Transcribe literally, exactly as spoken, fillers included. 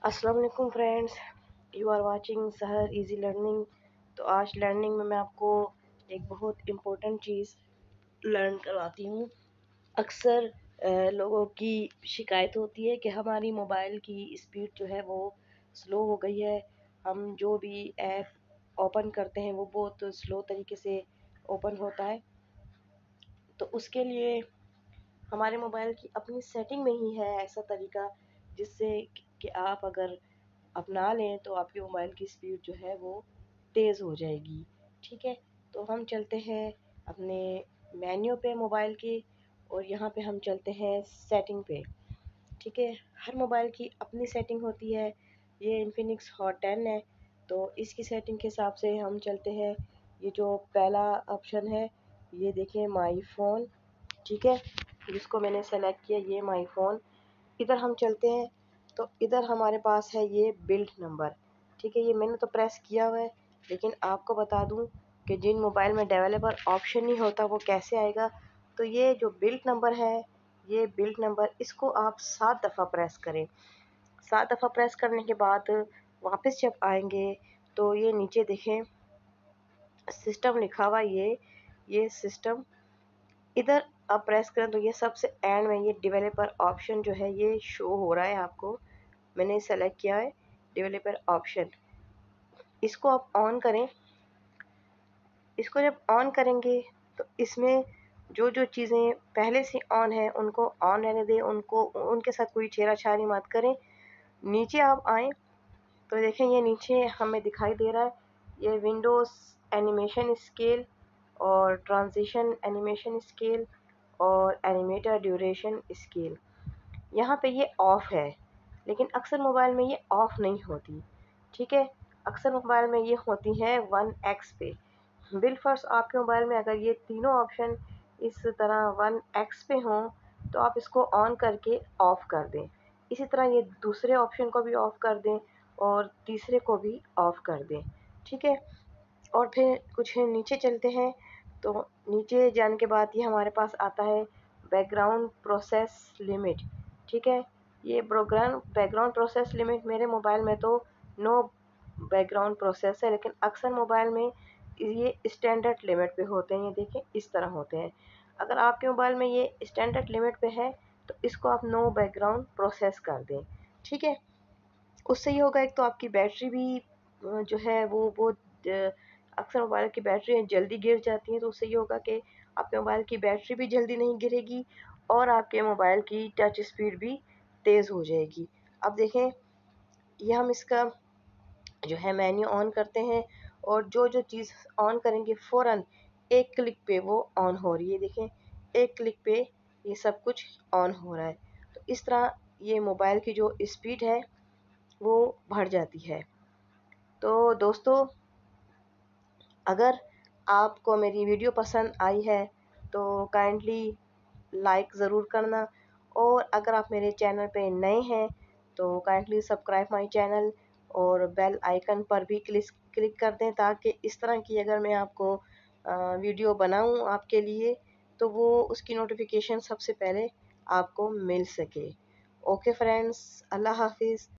अस्सलाम वालेकुम friends, you are watching Sahar easy learning. तो आज लर्निंग में मैं आपको एक बहुत इम्पोर्टेंट चीज़ लर्न करवाती हूँ। अक्सर अ, लोगों की शिकायत होती है कि हमारी मोबाइल की स्पीड जो है वो स्लो हो गई है। हम जो भी ऐप ओपन करते हैं वो बहुत स्लो तरीके से ओपन होता है। तो उसके लिए हमारे मोबाइल की अपनी सेटिंग में ही है ऐसा तरीका जिससे कि आप अगर अपना लें तो आपके मोबाइल की स्पीड जो है वो तेज़ हो जाएगी। ठीक है, तो हम चलते हैं अपने मेन्यू पे मोबाइल के, और यहाँ पे हम चलते हैं सेटिंग पे। ठीक है, हर मोबाइल की अपनी सेटिंग होती है। ये इन्फिनिक्स हॉट टेन है, तो इसकी सेटिंग के हिसाब से हम चलते हैं। ये जो पहला ऑप्शन है ये देखिए, माई फ़ोन। ठीक है, जिसको मैंने सेलेक्ट किया, ये माई फ़ोन। इधर हम चलते हैं तो इधर हमारे पास है ये बिल्ड नंबर। ठीक है, ये मैंने तो प्रेस किया हुआ है, लेकिन आपको बता दूं कि जिन मोबाइल में डेवलपर ऑप्शन नहीं होता वो कैसे आएगा। तो ये जो बिल्ड नंबर है, ये बिल्ड नंबर, इसको आप सात दफ़ा प्रेस करें। सात दफ़ा प्रेस करने के बाद वापस जब आएंगे तो ये नीचे देखें सिस्टम लिखा हुआ, ये ये सिस्टम इधर आप प्रेस करें तो ये सबसे एंड में ये डेवलपर ऑप्शन जो है ये शो हो रहा है आपको। मैंने सेलेक्ट किया है डेवलपर ऑप्शन, इसको आप ऑन करें। इसको जब ऑन करेंगे तो इसमें जो जो चीज़ें पहले से ऑन है उनको ऑन रहने दें, उनको उनके साथ कोई छेड़छाड़ी मत करें। नीचे आप आएँ तो देखें ये नीचे हमें दिखाई दे रहा है ये विंडोज़ एनिमेशन स्केल और ट्रांजिशन एनिमेशन स्केल और एनिमेटर ड्यूरेशन स्केल। यहाँ पे ये ऑफ है, लेकिन अक्सर मोबाइल में ये ऑफ नहीं होती। ठीक है, अक्सर मोबाइल में ये होती है वन एक्स पे। बिलफर्स आपके मोबाइल में अगर ये तीनों ऑप्शन इस तरह वन एक्स पे हों तो आप इसको ऑन करके ऑफ कर दें। इसी तरह ये दूसरे ऑप्शन को भी ऑफ कर दें और तीसरे को भी ऑफ कर दें। ठीक है, और फिर कुछ नीचे चलते हैं तो नीचे जाने के बाद ये हमारे पास आता है बैकग्राउंड प्रोसेस लिमिट। ठीक है, ये प्रोग्राम बैकग्राउंड प्रोसेस लिमिट मेरे मोबाइल में तो नो बैकग्राउंड प्रोसेस है, लेकिन अक्सर मोबाइल में ये स्टैंडर्ड लिमिट पे होते हैं। ये देखें इस तरह होते हैं। अगर आपके मोबाइल में ये स्टैंडर्ड लिमिट पे है तो इसको आप नो बैकग्राउंड प्रोसेस कर दें। ठीक है, उससे ये होगा, एक तो आपकी बैटरी भी जो है वो बहुत, अक्सर मोबाइल की बैटरी जल्दी गिर जाती है, तो उससे ये होगा कि आपके मोबाइल की बैटरी भी जल्दी नहीं गिरेगी और आपके मोबाइल की टच स्पीड भी तेज़ हो जाएगी। अब देखें, ये हम इसका जो है मेन्यू ऑन करते हैं और जो जो चीज़ ऑन करेंगे फ़ौरन एक क्लिक पे वो ऑन हो रही है। देखें, एक क्लिक पे ये सब कुछ ऑन हो रहा है। तो इस तरह ये मोबाइल की जो स्पीड है वो बढ़ जाती है। तो दोस्तों, अगर आपको मेरी वीडियो पसंद आई है तो काइंडली लाइक ज़रूर करना, और अगर आप मेरे चैनल पे नए हैं तो काइंडली सब्सक्राइब माय चैनल और बेल आइकन पर भी क्लिक क्लिक कर दें, ताकि इस तरह की अगर मैं आपको अ, वीडियो बनाऊं आपके लिए तो वो उसकी नोटिफिकेशन सबसे पहले आपको मिल सके। ओके फ्रेंड्स, अल्लाह हाफिज़।